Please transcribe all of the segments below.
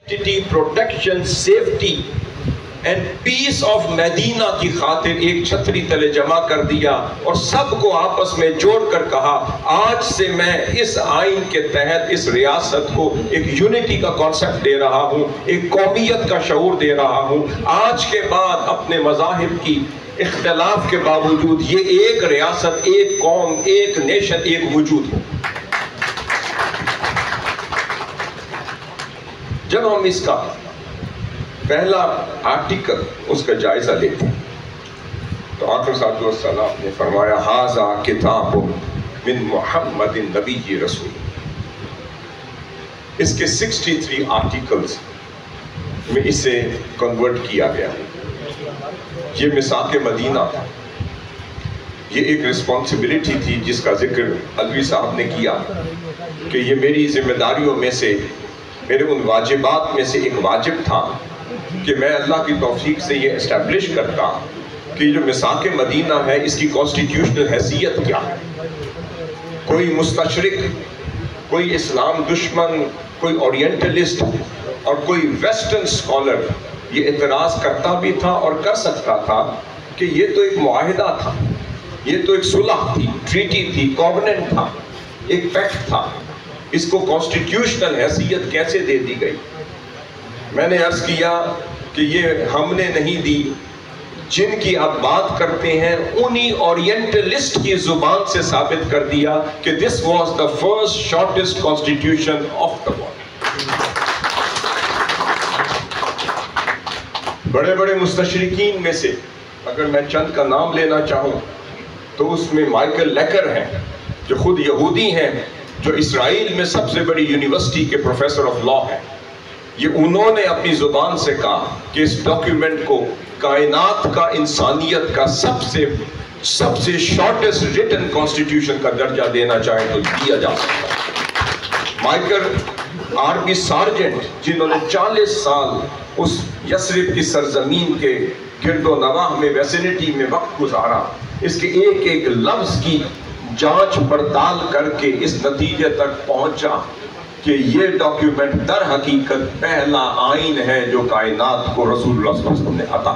Protection, safety and peace of Medina کی خاطر ایک چھتری تلے جمع کر دیا اور سب کو آپس میں جوڑ کر کہا آج سے میں اس آئین کے تحت اس ریاست کو ایک یونٹی کا کانسیپٹ دے رہا ہوں، ایک قومیت کا شعور دے رہا ہوں۔ آج کے بعد اپنے مذاہب کی اختلاف کے باوجود یہ ایک ریاست، ایک قوم، ایک نیشن، ایک وجود ہے۔ جب ہم اس کا پہلا آرٹیکل اس کا جائزہ لیتے ہیں تو آقا صلی اللہ علیہ وسلم نے فرمایا ھذا کتاب من محمد نبی رسول۔ اس کے 63 آرٹیکلز میں اسے کنورٹ کیا گیا۔ یہ میثاق مدینہ تھا، یہ ایک رسپانسبلٹی تھی جس کا ذکر علوی صاحب نے کیا کہ یہ میری ذمہ داریوں میں سے، میرے ان واجبات میں سے ایک واجب تھا کہ میں اللہ کی توفیق سے یہ اسٹیبلش کرتا کہ جو میثاق مدینہ ہے اس کی کانسٹیٹیوشنل حیثیت کیا ہے۔ کوئی مستشرق، کوئی اسلام دشمن، کوئی اورینٹلسٹ اور کوئی ویسٹرن اسکالر یہ اعتراض کرتا بھی تھا اور کر سکتا تھا کہ یہ تو ایک معاہدہ تھا، یہ تو ایک صلح تھی، ٹریٹی تھی، کووننٹ تھا، ایک پیکٹ تھا، اس کو کانسٹیٹیوشنل حیثیت کیسے دے دی گئی؟ میں نے عرض کیا کہ یہ ہم نے نہیں دی، جن کی آپ بات کرتے ہیں انہی اورینٹلسٹ کی زبان سے ثابت کر دیا کہ this was the first shortest constitution of the world۔ بڑے بڑے مستشرقین میں سے اگر میں چند کا نام لینا چاہوں تو اس میں مائیکل لیکر ہیں جو خود یہودی ہیں، جو اسرائیل میں سب سے بڑی یونیورسٹی کے پروفیسر آف لا ہیں۔ یہ انہوں نے اپنی زبان سے کہا کہ اس ڈاکیومنٹ کو کائنات کا، انسانیت کا سب سے شارٹسٹ ریٹن کانسٹیٹیوشن کا درجہ دینا چاہے تو دیا جا سکتا ہے۔ مائیکل آر بی سارجنٹ جنہوں نے 40 سال اس یثرب کی سرزمین کے گرد و نواح میں، ویسینٹی میں وقت گزارا، اس کے ایک ایک لفظ کی جانچ پڑتال کر کے اس نتیجے تک پہنچا کہ یہ ڈاکیومنٹ در حقیقت پہلا آئین ہے جو کائنات کو رسول اللہ صلی اللہ علیہ وسلم نے عطا۔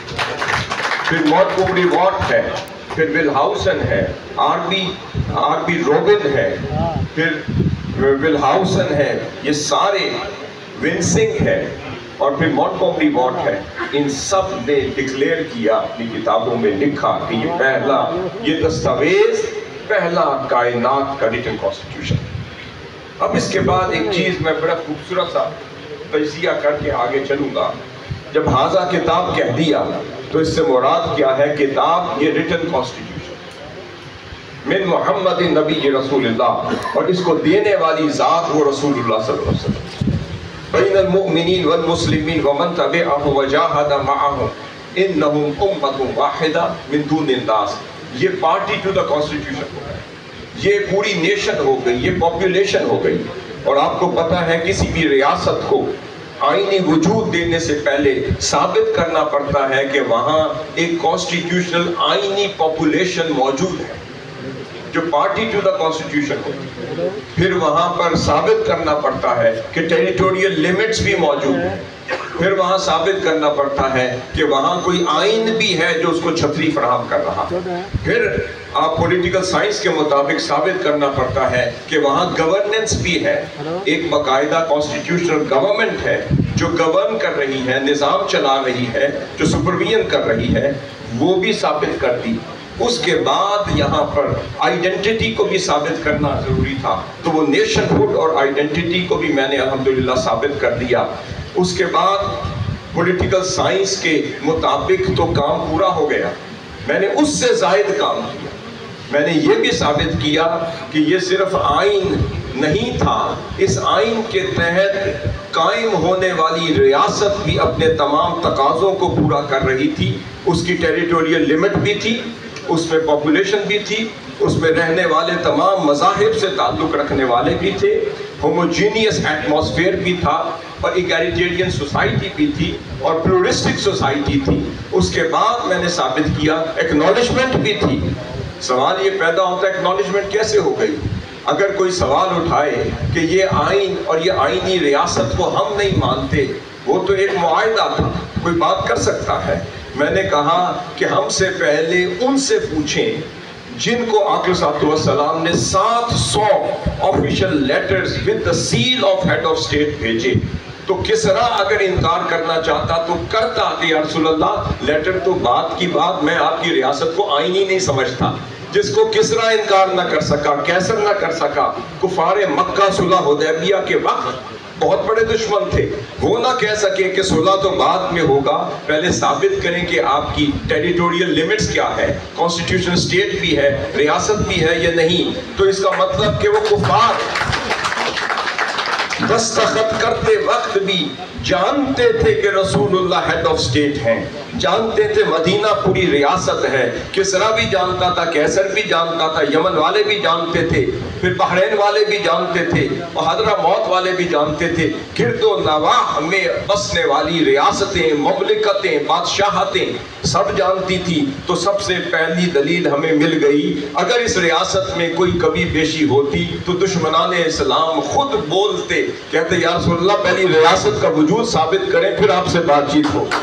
پھر مونٹگومری واٹ ہے، پھر ول ہاؤسن ہے، آر بی روبن ہے، پھر ول ہاؤسن ہے، یہ سارے، ونسنگ ہے اور پھر مونٹگومری واٹ ہے۔ ان سب نے ڈکلیئر کیا، اپنی کتابوں میں لکھا کہ یہ پہلا، یہ دستاویز پہلا کائنات کا ریٹن کانسٹیٹیوشن۔ اب اس کے بعد ایک چیز میں بڑا خوبصورت سا تجزیہ کر کے آگے چلوں گا۔ جب ھذا کتاب کہہ دیا تو اس سے مراد کیا ہے؟ کتاب یہ ریٹن کانسٹیٹیوشن من محمد نبی رسول اللہ، اور اس کو دینے والی ذات وہ رسول اللہ صلی اللہ علیہ وسلم۔ بین المؤمنین والمسلمین ومن تبعهم وجاہد معهم انہم امۃ واحدہ من دون الناس۔ یہ پارٹی ٹو دا کانسٹیٹیوشن ہو گئی، یہ پوری نیشن ہو گئی، یہ پاپولیشن ہو گئی۔ اور آپ کو پتہ ہے کسی بھی ریاست کو آئینی وجود دینے سے پہلے ثابت کرنا پڑتا ہے کہ وہاں ایک کانسٹیٹیوشنل آئینی پاپولیشن موجود ہے جو پارٹی ٹو دا کانسٹیٹیوشن ہوتی ہے۔ پھر وہاں پر ثابت کرنا پڑتا ہے کہ ٹیریٹوریل لیمٹس بھی موجود ہیں، پھر وہاں ثابت کرنا پڑتا ہے کہ وہاں کوئی آئین بھی ہے جو اس کو چھتری فراہم کر رہا ہے، پھر آپ پولیٹیکل سائنس کے مطابق ثابت کرنا پڑتا ہے کہ وہاں گورننس بھی ہے، ایک باقاعدہ کانسٹیٹیوشنل گورنمنٹ ہے جو گورن کر رہی ہے، نظام چلا رہی ہے، جو سپرویژن کر رہی ہے، وہ بھی ثابت کر دی۔ اس کے بعد یہاں پر آئیڈینٹی کو بھی ثابت کرنا ضروری تھا، تو وہ نیشن ہوڈ اور آئیڈینٹی کو بھی میں نے الحمدللہ ثابت کر دیا۔ اس کے بعد پولیٹیکل سائنس کے مطابق تو کام پورا ہو گیا، میں نے اس سے زائد کام کیا۔ میں نے یہ بھی ثابت کیا کہ یہ صرف آئین نہیں تھا، اس آئین کے تحت قائم ہونے والی ریاست بھی اپنے تمام تقاضوں کو پورا کر رہی تھی۔ اس کی ٹیریٹوریل لمٹ بھی تھی، اس میں پاپولیشن بھی تھی، اس میں رہنے والے تمام مذاہب سے تعلق رکھنے والے بھی تھے، ہوموجینیس ایٹماسفیئر بھی تھا، اور ایگالیٹیرین سوسائٹی بھی تھی، اور پلورسٹک سوسائٹی تھی۔ اس کے بعد میں نے ثابت کیا ایکنالجمنٹ بھی تھی۔ سوال یہ پیدا ہوتا ہے ایکنالجمنٹ کیسے ہو گئی؟ اگر کوئی سوال اٹھائے کہ یہ آئین اور یہ آئینی ریاست کو ہم نہیں مانتے، وہ تو ایک معاہدہ تھا، کوئی بات کر سکتا ہے۔ میں نے کہا کہ ہم سے پہلے ان سے پوچھیں جن کو آقا صلی اللہ علیہ وسلم نے 700 official letters with the seal of head of state بھیجے، تو کسرا اگر انکار کرنا چاہتا تو کرتا کہ یا رسول اللہ لیٹر تو بات کی بات، میں آپ کی ریاست کو آئینی نہیں سمجھتا۔ جس کو کسرا انکار نہ کر سکا، کیسر نہ کر سکا، کفار مکہ صلح حدیبیہ کے وقت بہت بڑے دشمن تھے، وہ نہ کہہ سکے کہ صلح تو بعد میں ہوگا، پہلے ثابت کریں کہ آپ کی ٹیریٹوریل لیمٹس کیا ہے، کانسٹیٹیوشن اسٹیٹ بھی ہے، ریاست بھی ہے یا نہیں۔ تو اس کا مطلب کہ وہ کفار دستخط کرتے وقت بھی جانتے تھے کہ رسول اللہ ہیڈ آف اسٹیٹ ہیں، جانتے تھے مدینہ پوری ریاست ہے، کسرا بھی جانتا تھا، کیسر بھی جانتا تھا، یمن والے بھی جانتے تھے، پھر بحرین والے بھی جانتے تھے، اور حضرموت والے بھی جانتے تھے، گرد و نواح میں بسنے والی ریاستیں، مملکتیں، بادشاہتیں سب جانتی تھی۔ تو سب سے پہلی دلیل ہمیں مل گئی، اگر اس ریاست میں کوئی کمی بیشی ہوتی تو دشمنان اسلام خود بولتے، کہتے یا رسول اللہ پہلی ریاست کا وجود ثابت کریں پھر آپ سے بات چیت ہو۔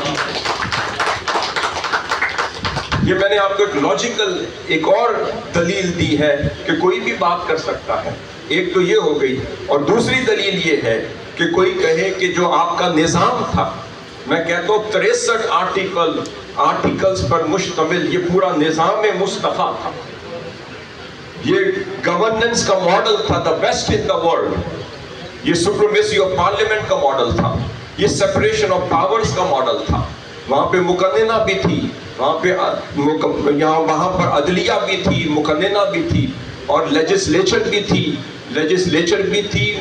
یہ میں نے آپ کو ایک لاجیکل ایک اور دلیل دی ہے کہ کوئی بھی بات کر سکتا ہے، ایک تو یہ ہو گئی، اور دوسری دلیل یہ ہے کہ کوئی کہے کہ جو آپ کا نظام تھا، میں کہتا ہوں 63 آرٹیکلز پر مشتمل یہ پورا نظام مصطفیٰ تھا، یہ گورننس کا ماڈل تھا، the best in the world, یہ سپریمیسی آف پارلیمنٹ کا ماڈل تھا، یہ سیپریشن آف پاورز کا ماڈل تھا، وہاں پہ مقننہ بھی تھی، وہاں پر عدلیہ بھی تھی، مقننہ بھی تھی، اور لیجسلیچر بھی تھی،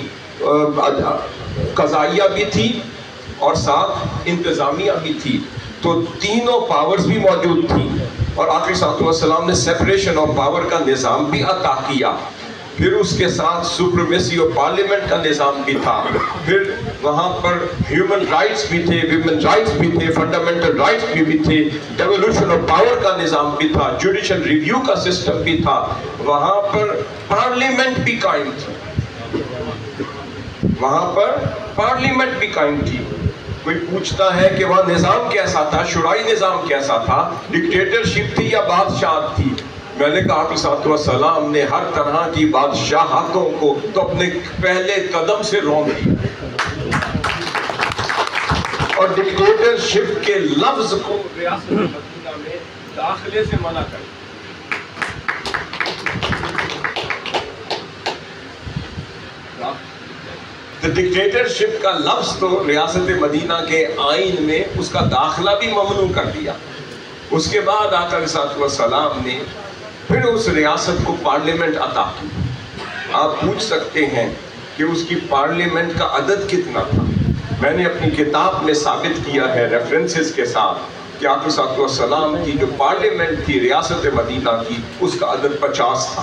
قضائیہ بھی تھی، اور ساتھ انتظامیہ بھی تھی، تو تینوں پاورز بھی موجود تھیں، اور آقا صلی اللہ علیہ وسلم نے سیپریشن آف پاور کا نظام بھی عطا کیا، پھر اس کے ساتھ سپریمیسی آف پارلیمنٹ کا نظام بھی تھا، پھر وہاں پر ہیومن رائٹس بھی تھے، ویمن رائٹس بھی تھے، فنڈامنٹل رائٹس بھی تھے، ڈیولوشن آف پاور کا نظام بھی تھا، جوڈیشل ریویو کا سسٹم بھی تھا، وہاں پر پارلیمنٹ بھی قائم تھی، کوئی پوچھتا ہے کہ وہاں نظام کیسا تھا، شورائی نظام کیسا تھا، ڈکٹیٹرشپ تھی یا بادشاہت تھی؟ میں نے کہا کہ صلی اللہ علیہ وسلم نے ہر طرح کی بادشاہتوں کو تو اپنے پہلے قدم سے رون دیا، اور ڈکٹیٹرشپ کے لفظ کو ریاست مدینہ میں داخلے سے منع کر ڈکٹیٹرشپ کا لفظ تو ریاست مدینہ کے آئین میں اس کا داخلہ بھی ممنوع کر دیا۔ اس کے بعد آقا علیہ الصلوۃ والسلام نے پھر اس ریاست کو پارلیمنٹ عطا کی۔ آپ پوچھ سکتے ہیں کہ اس کی پارلیمنٹ کا عدد کتنا تھا؟ میں نے اپنی کتاب میں ثابت کیا ہے ریفرنسز کے ساتھ کہ آقا صلی اللہ علیہ وسلم کی جو پارلیمنٹ تھی ریاست مدینہ کی، اس کا عدد 50 تھا۔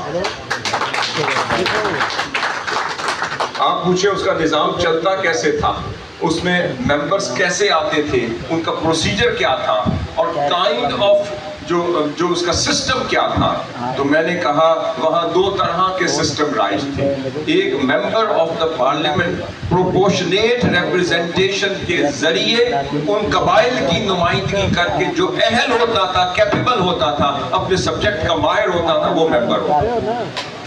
آپ پوچھیں اس کا نظام چلتا کیسے تھا، اس میں ممبرز کیسے آتے تھے، ان کا پروسیجر کیا تھا، اور کائنڈ آف جو اس کا سسٹم کیا تھا؟ تو میں نے کہا وہاں 2 طرح کے سسٹم رائج تھے۔ ایک member of the parliament proportionate representation کے ذریعے ان قبائل کی نمائندگی کر کے جو اہل ہوتا تھا، کیپیبل ہوتا تھا، اپنے سبجیکٹ کا ماہر ہوتا تھا، وہ ممبر ہوتا تھا۔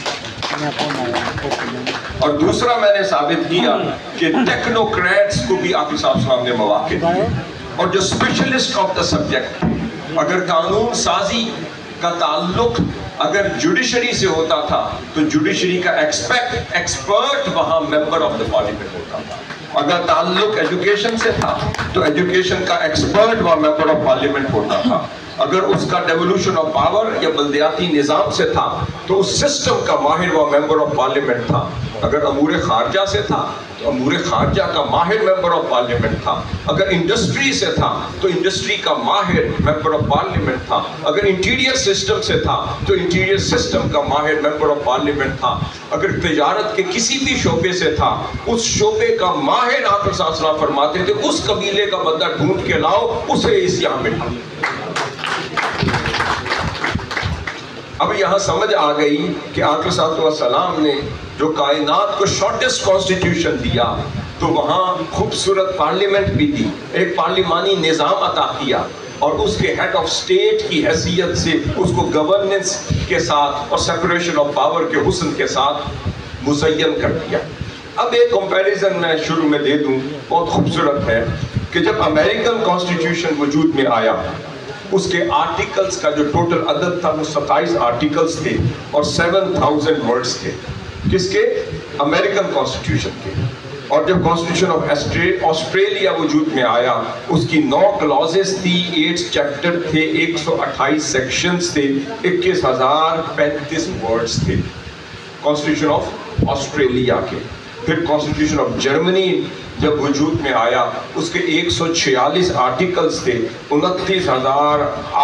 اور دوسرا میں نے ثابت کیا کہ ٹیکنوکریٹس کو بھی آقا صلی اللہ علیہ وسلم نے مواقع دیے، اور جو اسپیشلسٹ آف دا سبجیکٹ، اگر قانون سازی کا تعلق اگر جوڈیشری سے ہوتا تھا تو جوڈیشری کا ایکسپرٹ وہاں ممبر آف دا پارلیمنٹ ہوتا تھا، اگر تعلق ایجوکیشن سے تھا تو ایجوکیشن کا ایکسپرٹ وہاں ممبر آف پارلیمنٹ ہوتا تھا، اگر اس کا ڈیولوشن آف پاور یا بلدیاتی نظام سے تھا تو اس سسٹم کا ماہر وہ ممبر آف پارلیمنٹ تھا، اگر امور خارجہ سے تھا تو امور خارجہ کا ماہر ممبر آف پارلیمنٹ تھا، اگر انڈسٹری سے تھا تو انڈسٹری کا ماہر ممبر آف پارلیمنٹ تھا، اگر انٹیریئر سسٹم سے تھا تو انٹیریئر سسٹم کا ماہر ممبر آف پارلیمنٹ تھا، اگر تجارت کے کسی بھی شعبے سے تھا اس شعبے کا ماہر آقا صلی اللہ علیہ وسلم فرماتے تھے اس قبیلے کا بندہ ڈھونڈ کے لاؤ، اسے اس یہاں بٹھاؤ۔ اب یہاں سمجھ آ گئی کہ آقا صلی اللہ علیہ وسلم نے جو کائنات کو شارٹیسٹ کانسٹیٹیوشن دیا تو وہاں خوبصورت پارلیمنٹ بھی دی، ایک پارلیمانی نظام عطا کیا، اور اس کے ہیڈ آف سٹیٹ کی حیثیت سے اس کو گورننس کے ساتھ اور سیپریشن آف پاور کے حسن کے ساتھ مزین کر دیا۔ اب ایک کمپیریزن میں شروع میں دے دوں، بہت خوبصورت ہے کہ جب امریکن کانسٹیٹیوشن وجود میں آیا، اس کے آرٹیکلز کا جو ٹوٹل عدد تھا وہ 27 آرٹیکلز تھے اور 7000 ورڈز تھے۔ کس کے؟ امریکن کانسٹیٹیوشن کے۔ اور جب کانسٹیٹیوشن آف آسٹریلیا وجود میں آیا، اس کی 9 کلازز تھی، 8 چیپٹر تھے، 128 سیکشنز تھے، 21,035 ورڈز تھے کانسٹیٹیوشن آف آسٹریلیا کے۔ پھر کانسٹیٹیوشن آف جرمنی جب وجود میں آیا، اس کے 146 آرٹیکلز تھے، 29,870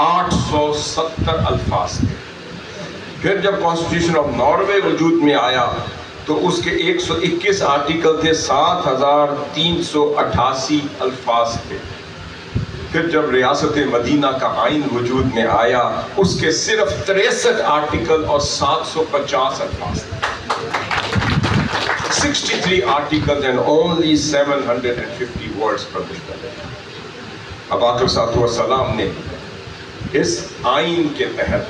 الفاظ تھے۔ پھر جب کانسٹیٹیوشن آف ناروے وجود میں آیا تو اس کے 121 آرٹیکل تھے، 7,388 الفاظ تھے۔ پھر جب ریاست مدینہ کا آئین وجود میں آیا، اس کے صرف 63 آرٹیکل اور 750 الفاظ تھے۔ 63 articles and only 750 words per mujtaba۔ اب آقا صلی اللہ علیہ وسلم نے اس آئین کے تحت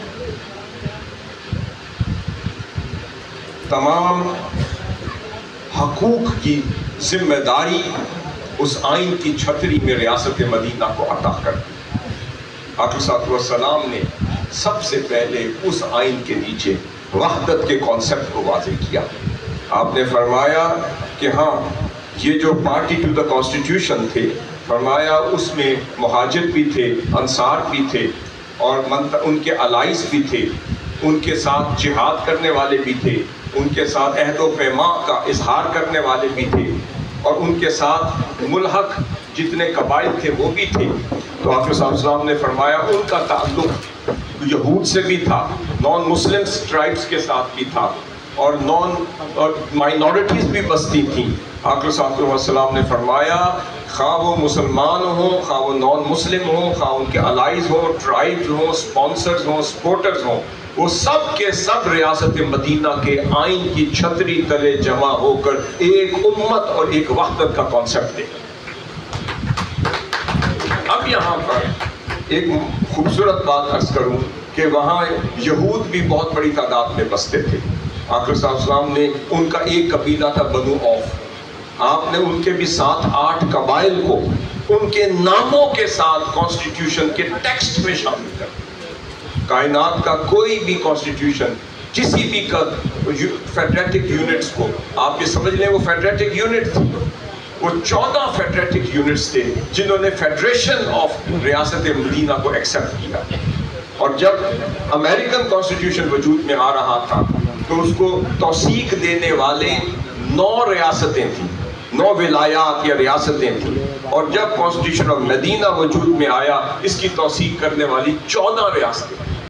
تمام حقوق کی ذمہ داری اس آئین کی چھتری میں ریاست مدینہ کو عطا کر دی۔ آقا صلی اللہ علیہ وسلم نے سب سے پہلے اس آئین کے نیچے وحدت کے کانسیپٹ کو واضح کیا۔ آپ نے فرمایا کہ ہاں، یہ جو پارٹی ٹو دا کانسٹیٹیوشن تھے، فرمایا اس میں مہاجر بھی تھے، انصار بھی تھے، اور ان کے الائز بھی تھے، ان کے ساتھ جہاد کرنے والے بھی تھے، ان کے ساتھ عہد و پیمان کا اظہار کرنے والے بھی تھے، اور ان کے ساتھ ملحق جتنے قبائل تھے وہ بھی تھے۔ تو آقا صلی اللہ علیہ وسلم نے فرمایا ان کا تعلق یہود سے بھی تھا، نان مسلم ٹرائبس کے ساتھ بھی تھا، اور مائنورٹیز بھی بستی تھیں۔ آقا صلی اللہ علیہ وسلم نے فرمایا خواہ وہ مسلمان ہوں، خواہ وہ نان مسلم ہوں، خواہ ان کے الائز ہوں، ٹرائبز ہوں، سپانسرز ہوں، سپورٹرز ہوں، وہ سب کے سب ریاست مدینہ کے آئین کی چھتری تلے جمع ہو کر ایک امت اور ایک وحدت کا کانسیپٹ دے۔ اب یہاں پر ایک خوبصورت بات عرض کروں کہ وہاں یہود بھی بہت بڑی تعداد میں بستے تھے۔ آقا صلی اللہ علیہ وسلم نے ان کا ایک قبیلہ تھا بنو اوف، آپ نے ان کے بھی 7-8 قبائل کو ان کے ناموں کے ساتھ کانسٹیٹیوشن کے ٹیکسٹ میں شامل کر دیا۔ کائنات کا کوئی بھی کانسٹیٹیوشن کسی بھی فیڈریٹک یونٹس کو آپ یہ سمجھ لیں وہ فیڈریٹک یونٹ تھی، وہ 14 فیڈریٹک یونٹس تھے جنہوں نے فیڈریشن آف ریاست مدینہ کو ایکسیپٹ کیا۔ اور جب امریکن کانسٹیٹیوشن وجود میں آ رہا تھا تو اس کو توثیق دینے والے 9 ریاستیں تھیں، 9 ولایات یا ریاستیں تھیں، اور جب کانسٹیٹیوشن آف مدینہ وجود میں آیا اس کی توثیق کرنے والی 14 ریاستیں۔